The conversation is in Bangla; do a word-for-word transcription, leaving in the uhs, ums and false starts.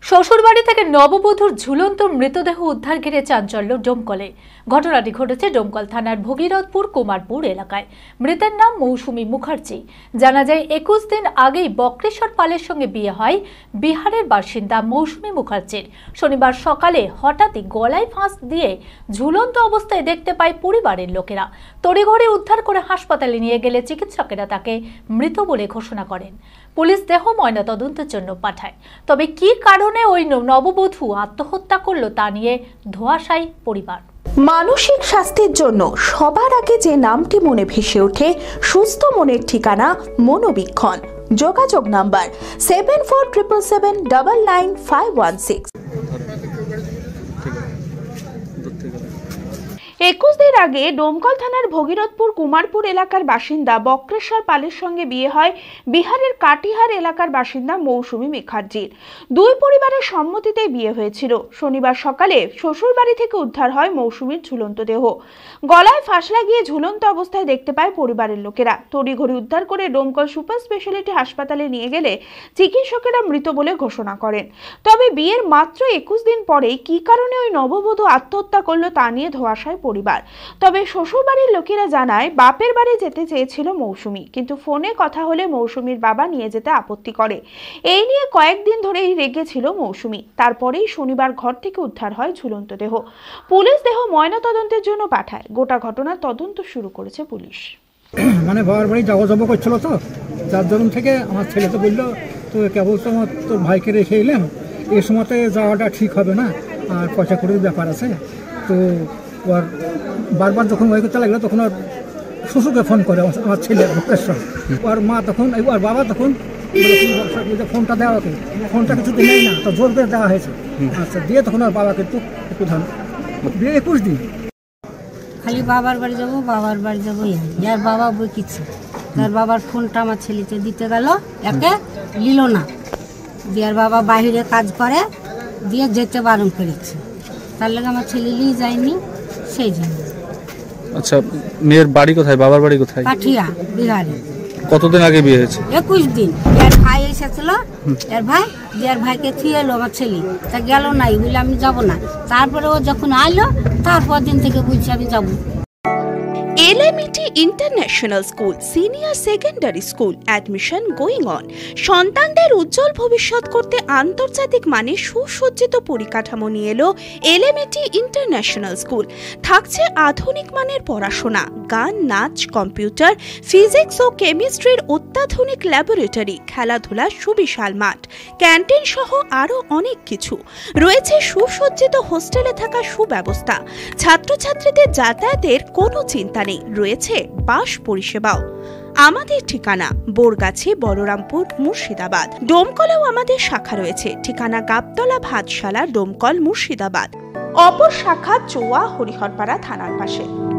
শ্বশুরবাড়ি থেকে নববধূর ঝুলন্ত মৃতদেহ উদ্ধার ঘিরে চাঞ্চল্য ডোমকলে। ঘটনাটি ঘটেছে ডোমকল থানার ভগীরথপুর কুমারপুর এলাকায়। মৃতের নাম মৌসুমী মুখার্জি। জানা যায় একুশ দিন আগেই বক্রেশ্বর পালের সঙ্গে বিয়ে হয় বিহারের বাসিন্দা মৌসুমী মুখার্জির। শনিবার সকালে হঠাৎই গলায় ফাঁস দিয়ে ঝুলন্ত অবস্থায় দেখতে পায় পরিবারের লোকেরা। তড়িঘড়ি উদ্ধার করে হাসপাতালে নিয়ে গেলে চিকিৎসকেরা তাকে মৃত বলে ঘোষণা করেন। পুলিশ দেহ ময়নাতদন্তের জন্য পাঠায়। তবে কি কারণে ওই নববধূ আত্মহত্যা করলো তা নিয়ে ধোঁয়াশায় পরিবার। মানসিক স্বাস্থ্যের জন্য সবার আগে যে নামটি মনে ভেসে ওঠে সুস্থ মনের ঠিকানা মনোবীক্ষণ। যোগাযোগ number seven four triple seven double nine five one six. একুশ দিন আগে ডোমকল থানার ভগীরথপুর কুমারপুর এলাকার বাসিন্দা বক্রেশ্বর পালের সঙ্গে বিয়ে হয় বিহারের কাটিহার এলাকার বাসিন্দা মৌসুমী মুখার্জির। দুই পরিবারের সম্মতিতে বিয়ে হয়েছিল। শনিবার সকালে শ্বশুরবাড়ি থেকে উদ্ধার হয় মৌসুমীর ঝুলন্ত দেহ। গলায় ফাঁস লাগিয়ে ঝুলন্ত অবস্থায় দেখতে পায় পরিবারের লোকেরা। তড়িঘড়ি উদ্ধার করে ডোমকল সুপার স্পেশালিটি হাসপাতালে নিয়ে গেলে চিকিৎসকেরা মৃত বলে ঘোষণা করেন। তবে বিয়ের মাত্র একুশ দিন পরেই কি কারণে ওই নববধূ আত্মহত্যা করলো তা নিয়ে ধোঁয়াশায় পরিবার। তবে শ্বশুরবাড়ির লোকেরা জানায় বাপের বাড়ি যেতে চেয়েছিল মৌসুমী, কিন্তু ফোনে কথা হলে মৌসুমীর বাবা নিয়ে যেতে আপত্তি করে। এই নিয়ে কয়েকদিন ধরেই রেগে ছিল মৌসুমী। তারপরেই শনিবার ঘর থেকে উদ্ধার হয় ঝুলন্ত দেহ। পুলিশ দেহ ময়নাতদন্তের জন্য পাঠায়। গোটা ঘটনার তদন্ত শুরু করেছে পুলিশ। মানে বাবার বাড়ি যাওয়া যাবো করছিল, তো যার জন্য থেকে আমার ছেলে তো বললো তো কেবল তো আমার তোর ভাইকে রেখে এলাম, এই সময়তে যাওয়াটা ঠিক হবে না, আর পয়সা কড়ির ব্যাপার আছে। তো ওর বারবার যখন ওই করতে লাগলো তখন ওর শ্বশুরকে ফোন করে আমার ছেলে ভোকেশ্বর। ওর মা তখন ওর বাবা তখন ফোনটা দেওয়া ওকে, ফোনটা কিছুতে নেই না, তো জোর করে দেওয়া হয়েছে। আচ্ছা দিয়ে তখন ওর বাবাকে একটু একটু ধান দিয়ে একুশ দিন খালি বাবার বাড়ি যাবো বাবার বাড়ি যাবো, যার বাবা বই কিছু তার বাবার ফোনটা আমার ছেলেকে দিতে গেল, একে নিল না, দিয়ে বাবা বাইরে কাজ করে দিয়ে যেতে বারণ করেছে। তার লাগে আমার ছেলে নিয়ে যায়নি সেই জন্য। আচ্ছা, মেয়ের বাড়ি কোথায়, বাবার বাড়ি কোথায়? কাঠিয়া, বিহারে। কতদিন আগে বিয়ে হয়েছে? একুশ দিন। এর ভাই এসেছিল, এর ভাই এর ভাইকে থুয়ে এলো আমার ছেলে, তা গেল নাই বলে আমি যাব না। তারপরে ও যখন আইলো তারপর দিন থেকে বুঝছি আমি যাবো। LMET international school senior secondary school admission going on. সন্তানদের উজ্জ্বল ভবিষ্যৎ করতে আন্তর্জাতিক মানের সুসজ্জিত পরিকাঠামো নিয়ে এলো এলএমইটি ইন্টারন্যাশনাল স্কুল। থাকছে আধুনিক মানের পড়াশোনা, গান, নাচ, কম্পিউটার, ফিজিক্স ও কেমিস্ট্রির অত্যাধুনিক ল্যাবরেটরি, খেলাধুলার সুবিশাল মাঠ, ক্যান্টিন সহ আরও অনেক কিছু। রয়েছে সুসজ্জিত হোস্টেলে থাকার সুব্যবস্থা। ছাত্রছাত্রীদের যাতায়াতের কোনো চিন্তা নেই, রয়েছে বাস পরিষেবাও। আমাদের ঠিকানা বোরগাছি, বলরামপুর, মুর্শিদাবাদ। ডোমকলেও আমাদের শাখা রয়েছে। ঠিকানা গাবতলা ভাতশালা, ডোমকল, মুর্শিদাবাদ। অপর শাখা চোয়া, হরিহরপাড়া থানার পাশে।